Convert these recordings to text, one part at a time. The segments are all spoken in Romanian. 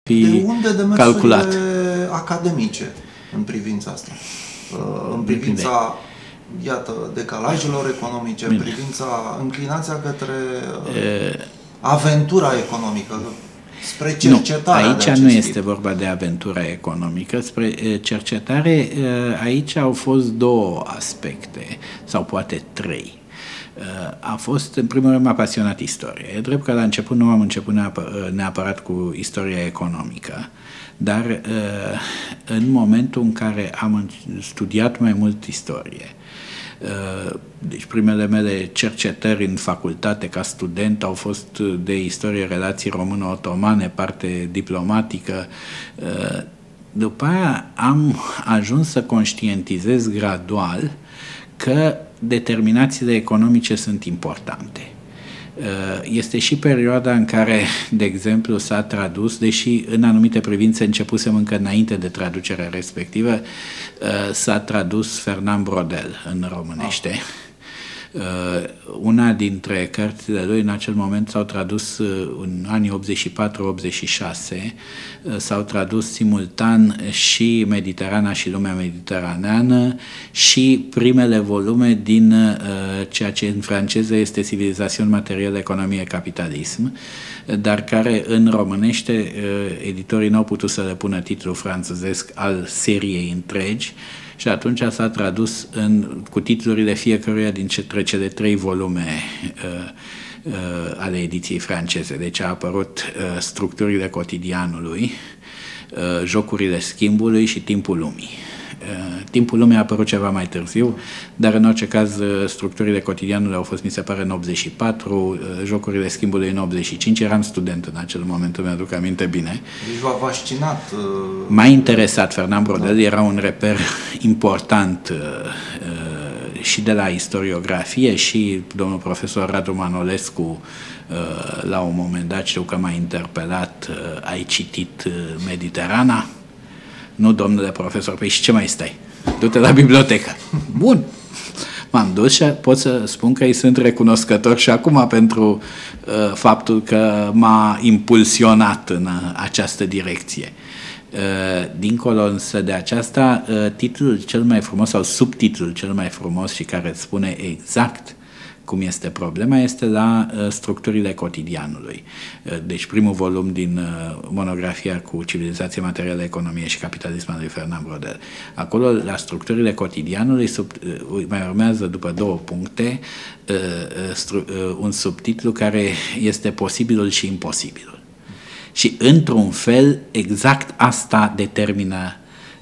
fi calculat. De unde demersurile academice în privința asta? În privința, iată, decalajelor economice, în privința înclinația către aventura economică, spre cercetare. Nu, aici nu este vorba de aventura economică. Spre cercetare, aici au fost două aspecte, sau poate trei. A fost, în primul rând, m-a pasionat istoria. E drept că la început nu am început neapărat cu istoria economică, dar în momentul în care am studiat mai mult istorie, deci primele mele cercetări în facultate ca student au fost de istorie, relații româno-otomane, parte diplomatică. După aia am ajuns să conștientizez gradual că determinațiile economice sunt importante. Este și perioada în care, de exemplu, s-a tradus, deși în anumite privințe începusem încă înainte de traducerea respectivă, s-a tradus Fernand Braudel în românește. Una dintre cărțile lui în acel moment s-au tradus în anii 84-86, s-au tradus simultan și Mediterana și lumea mediteraneană și primele volume din ceea ce în franceză este Civilisation materială, economie, capitalism, dar care în românește editorii n-au putut să le pună titlul franțuzesc al seriei întregi, și atunci s-a tradus cu titlurile fiecăruia dintre cele 3 volume ale ediției franceze. Deci a apărut Structurile cotidianului, Jocurile schimbului și Timpul lumii. Timpul lumii a apărut ceva mai târziu, dar în orice caz Structurile cotidianului au fost, mi se pare, în 84, Jocurile schimbului în 85, eram student în acel moment, îmi aduc aminte bine. Deci v-a fascinat. M-a interesat Fernand Braudel, era un reper important și de la istoriografie, și domnul profesor Radu Manolescu la un moment dat, știu că m-a interpelat: ai citit Mediterana? Nu, domnule profesor, păi și ce mai stai? Du-te la bibliotecă. Bun. M-am dus și pot să spun că îi sunt recunoscător și acum pentru faptul că m-a impulsionat în această direcție. Dincolo însă de aceasta, titlul cel mai frumos sau subtitlul cel mai frumos și care îți spune exact cum este problema, este la Structurile cotidianului. Deci primul volum din monografia cu Civilizație, materială, economie și capitalism al lui Fernand Braudel. Acolo, la Structurile cotidianului, mai urmează după 2 puncte un subtitlu care este posibilul și imposibilul. Și într-un fel, exact asta determină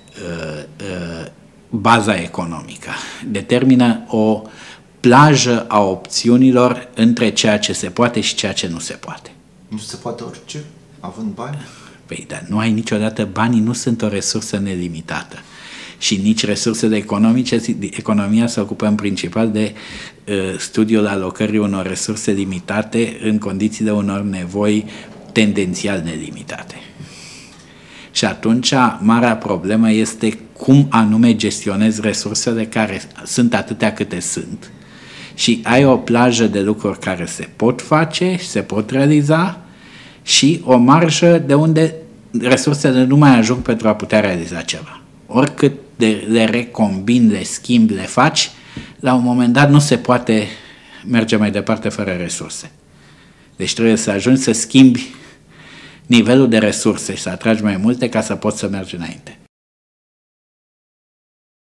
baza economică. Determină o plajă a opțiunilor între ceea ce se poate și ceea ce nu se poate. Nu se poate orice, având bani? Păi, dar nu ai niciodată, banii nu sunt o resursă nelimitată. Și nici resursele economice, economia se ocupă în principal de studiul alocării unor resurse limitate în condițiile unor nevoi tendențial nelimitate. Și atunci, marea problemă este cum anume gestionezi resursele care sunt atâtea câte sunt. Și ai o plajă de lucruri care se pot face și se pot realiza și o marjă de unde resursele nu mai ajung pentru a putea realiza ceva. Oricât le recombini, le schimbi, le faci, la un moment dat nu se poate merge mai departe fără resurse. Deci trebuie să ajungi să schimbi nivelul de resurse și să atragi mai multe ca să poți să mergi înainte.